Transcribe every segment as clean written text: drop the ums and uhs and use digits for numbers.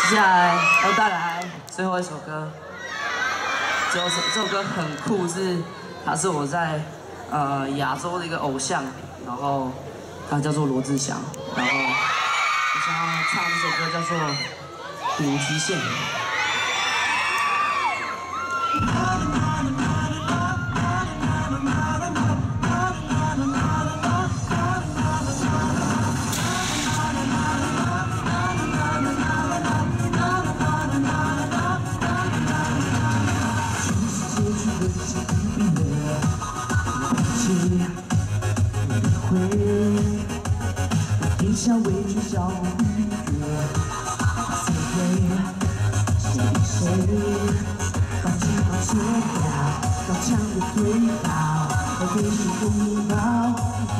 接下来要带来最后一首歌，这首歌很酷，它是我在亚洲的一个偶像，然后他叫做罗志祥，然后我想要唱这首歌叫做《无极限》。 一笑为君笑愉悦，此回谁把翅膀切掉，高墙的推倒，要给你拥抱，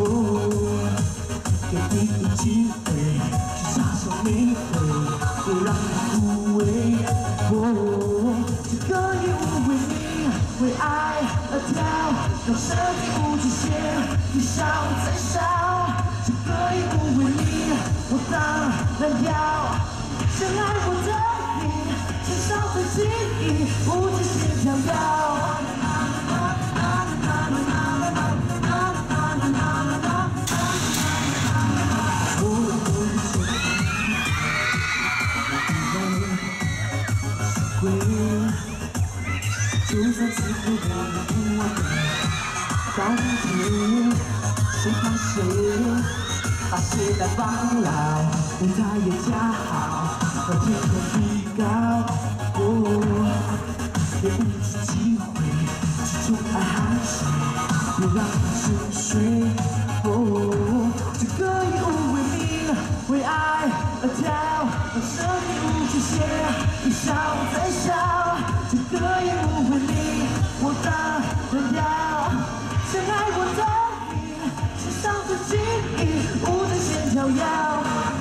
给你一机会去插上玫瑰，别让它枯萎。这个夜舞为你为爱而跳，让身体无极限，一笑再笑。 这个夜舞为你，我当然要深爱我的你，身上最轻易，无极限飘摇。就算此刻我们不完美，到底谁怕谁？ 把鞋带绑牢，舞台也架好，让天空比高。别误此机会去宠爱海水，别让它沉睡。这个夜舞为你，为爱而跳，让生命无极限，一笑再笑。这个夜舞为你，我当然要深爱我的你，身上最轻易。 无极限飘摇，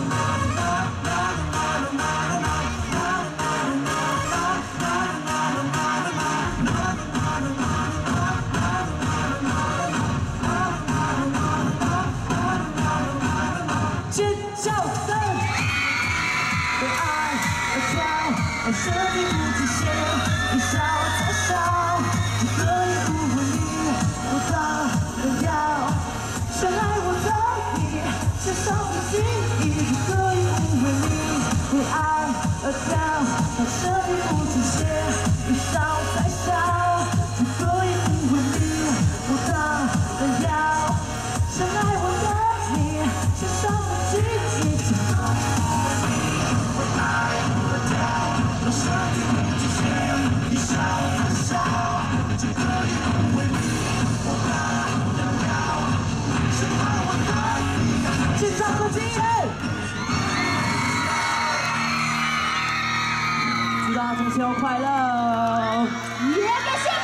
尖叫声，为爱而跳，让生命无极限，一笑再笑。这个夜舞为你，我当然要深爱我的。 身上的记忆，这个夜舞为你，为爱而跳，让生命无极限，一笑再笑。这个夜舞为你，我当然要深爱我的你，身上的记忆，这个夜舞为你，为爱而跳，让生命无极限，一笑再笑。这个夜舞为你，我当然要深爱我的你。 现场和经验，祝大家中秋快乐！也感谢。